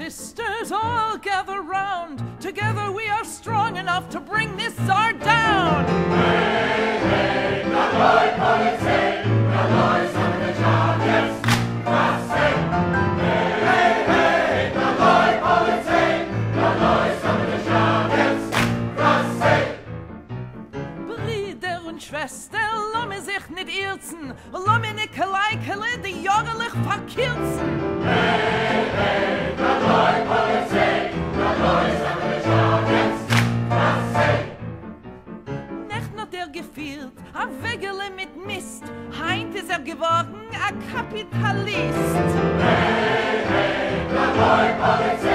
sisters, all gather round. Together we are strong enough to bring this czar down. Hey, hey, Naloi Polizei, Naloi some the czar, yes, was hey. Hey, hey, Naloi Polizei, Naloi some the czar, yes, was hey. Brüder und Schwester, lass mir sich nicht irzen, lass mir nicht Keleikele, die jahrlich verkürzen. Hey, hey, Naloi Polizei, Naloi some the czar, yes, was hey. Nicht nur der geführt, a Wegele mit Mist, heint ist geworden, a Kapitalist. Hey, hey, Naloi Polizei.